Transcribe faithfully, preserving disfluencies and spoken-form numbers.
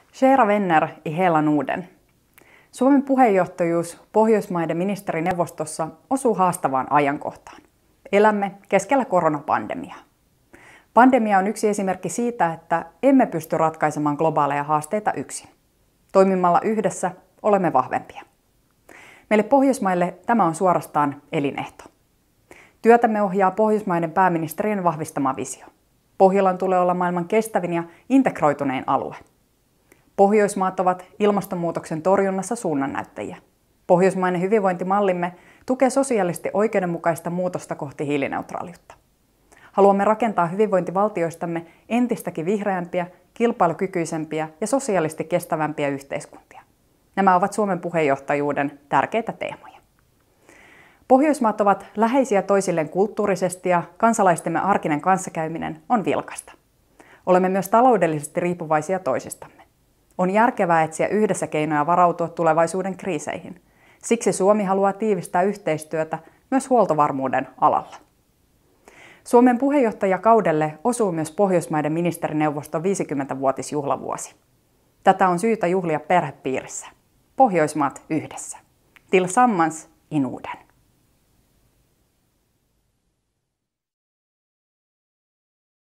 Kära vänner i hela Norden. Suomen puheenjohtajuus Pohjoismaiden ministerineuvostossa osuu haastavaan ajankohtaan. Elämme keskellä koronapandemiaa. Pandemia on yksi esimerkki siitä, että emme pysty ratkaisemaan globaaleja haasteita yksin. Toimimalla yhdessä olemme vahvempia. Meille Pohjoismaille tämä on suorastaan elinehto. Työtämme ohjaa Pohjoismaiden pääministerien vahvistama visio. Pohjolan tulee olla maailman kestävin ja integroitunein alue. Pohjoismaat ovat ilmastonmuutoksen torjunnassa suunnannäyttäjiä. Pohjoismainen hyvinvointimallimme tukee sosiaalisesti oikeudenmukaista muutosta kohti hiilineutraaliutta. Haluamme rakentaa hyvinvointivaltioistamme entistäkin vihreämpiä, kilpailukykyisempiä ja sosiaalisesti kestävämpiä yhteiskuntia. Nämä ovat Suomen puheenjohtajuuden tärkeitä teemoja. Pohjoismaat ovat läheisiä toisilleen kulttuurisesti ja kansalaistemme arkinen kanssakäyminen on vilkasta. Olemme myös taloudellisesti riippuvaisia toisistamme. On järkevää etsiä yhdessä keinoja varautua tulevaisuuden kriiseihin. Siksi Suomi haluaa tiivistää yhteistyötä myös huoltovarmuuden alalla. Suomen puheenjohtajakaudelle osuu myös Pohjoismaiden ministerineuvoston viisikymmenvuotisjuhlavuosi. Tätä on syytä juhlia perhepiirissä. Pohjoismaat yhdessä. Tillsammans i Norden.